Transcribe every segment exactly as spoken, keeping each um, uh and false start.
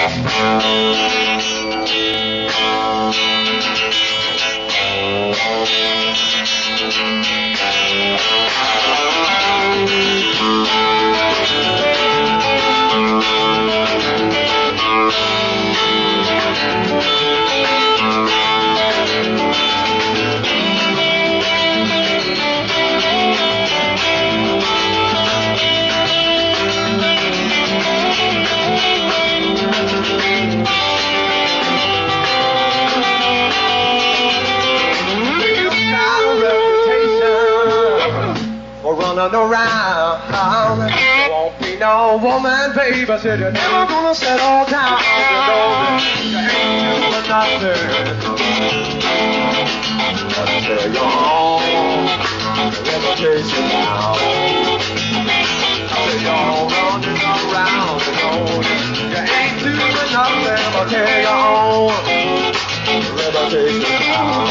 Running around, won't be no woman, baby. Said you're never gonna settle down. You know that you ain't doing nothing. Until you're on the reputation now. Until you're running around, you know that you ain't doing nothing. Until you're on the reputation now.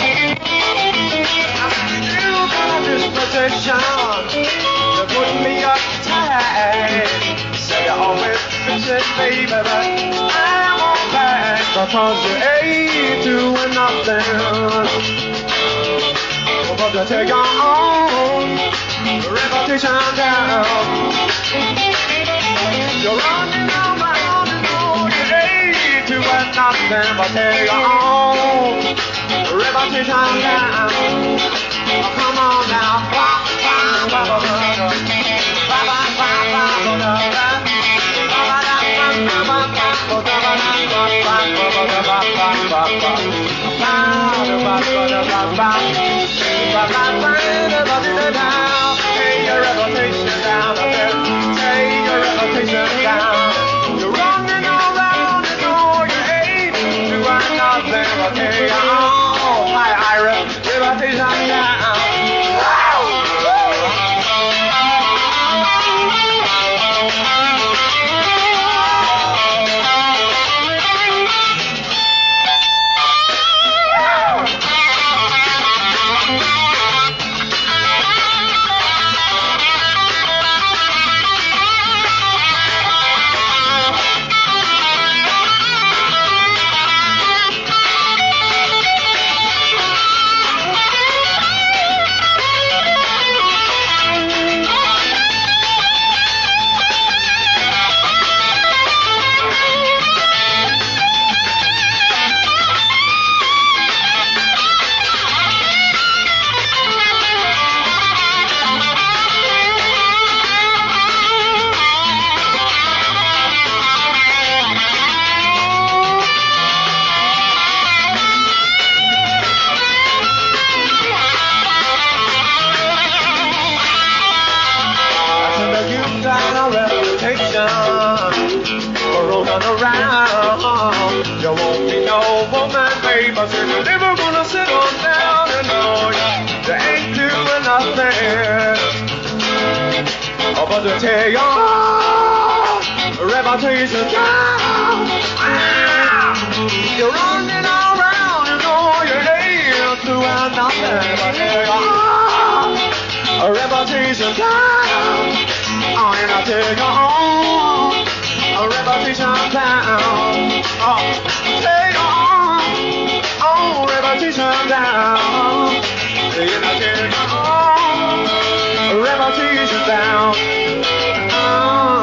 You got a disposition to put me uptight. Say you always fix it, baby, but I won't back because you ain't doing nothing but to take your own reputation down. You're running around and know you ain't doing nothing but take your own reputation down. Oh, come on now. Take your reputation down, take your reputation down. You're running around and know you ain't doing nothing but take your own high reputation down. Around. You won't be no woman, baby, but you're never gonna settle down and know you ain't doing nothing oh, but to tear your reputation down. You're running around and know you ain't doing nothing but tear your reputation down. Oh, you're not tear your own a reputation down. Oh, take on, oh, reputation down. You know, take on, reputation down. Oh.